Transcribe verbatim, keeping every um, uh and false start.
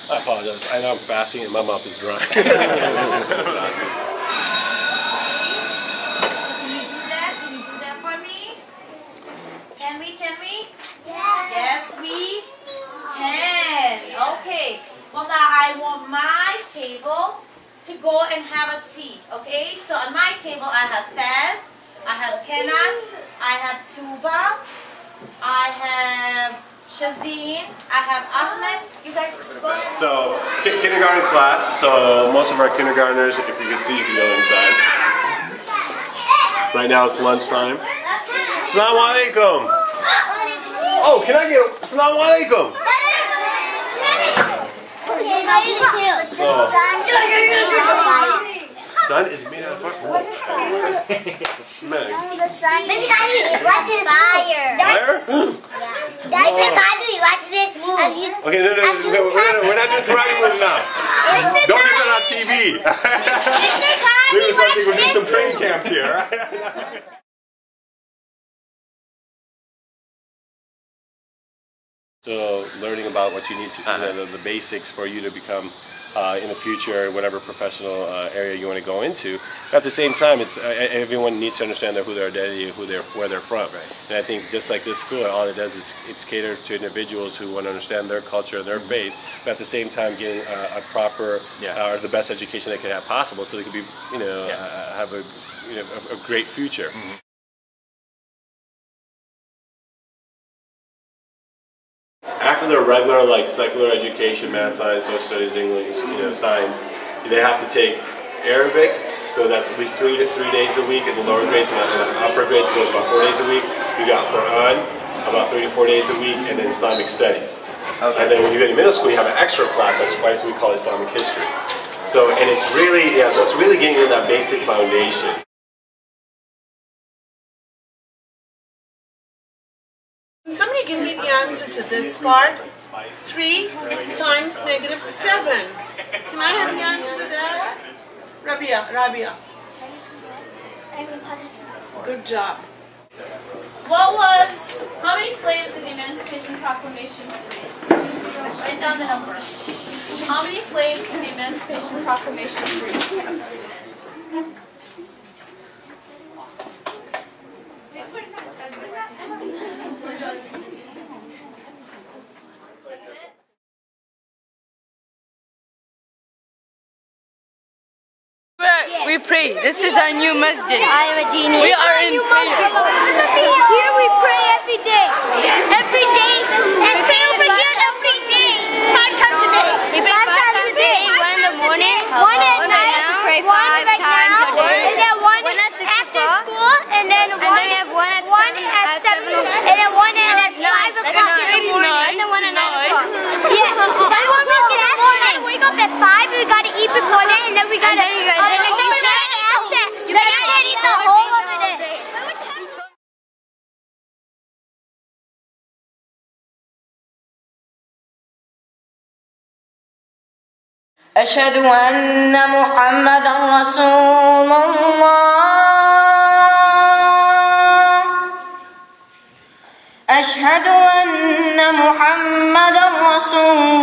I apologize. I know I'm fasting and my mouth is dry. Can you do that? Can you do that for me? Can we? Can we? Yeah. Yes, we can. Okay. Well, now I want my table to go and have a seat. Okay. So on my table, I have Fez, I have Kenan, I have Tuba, I have Shazeen, I have Ahmed. You guys go ahead. So, kindergarten class. So, most of our kindergartners, if you can see, you can go inside. Right now it's lunchtime. Assalamu alaikum. Oh, can I get Assalamu alaikum? Oh. Sun is made out of fire. No, the sun. What is fire? Fire? That's a Kadu. Watch this move. Okay, no, no, no, no we're, not, we're not doing karate move now. Don't get that on T V. Maybe something we'll do some training camps here, right? So, learning about what you need to, you know, the, the basics for you to become uh, in the future, whatever professional uh, area you want to go into. But at the same time, it's uh, everyone needs to understand who their identity, who they're, where they're from. Right. And I think just like this school, all it does is it's catered to individuals who want to understand their culture, their faith, but at the same time getting uh, a proper yeah. uh, or the best education they can have possible, so they can be, you know, yeah. uh, have a, you know, a, a great future. Mm-hmm. After their regular, like, secular education, math, science, social studies, English, you know, science, they have to take Arabic, so that's at least three three days a week in the lower grades, and in the upper grades it goes about four days a week. You got Quran, about three to four days a week, and then Islamic studies. Okay. And then when you get in middle school, you have an extra class that's twice a week called Islamic history. So, and it's really, yeah, so it's really getting you that basic foundation. Somebody give me the answer to this part. Three times negative seven. Can I have the answer to that? Rabia, Rabia. Good job. What was, how many slaves did the Emancipation Proclamation free? Write down the number. How many slaves did the Emancipation Proclamation free? We pray. This is our new masjid. I am a genius. We are in prayer. Here we pray every day. Every day. And pray over here every day. Five times a day. We pray five, five times a day. One in the morning. One at one night. Right pray one five right times now. a day. And then one, one at six after o'clock. school. And then and one, then we have one at one seven. at At seven. seven. And then one at That's five nice. o'clock in the morning. And then one at nine o'clock. Yeah. Then one we can ask. We gotta wake up at five. We gotta eat before that. And then we gotta. And then you gotta. Uh, Then you gotta ask that. You Then gotta I gotta eat the whole of it. أشهد أن محمدا رسول الله أشهد أن محمدا رسول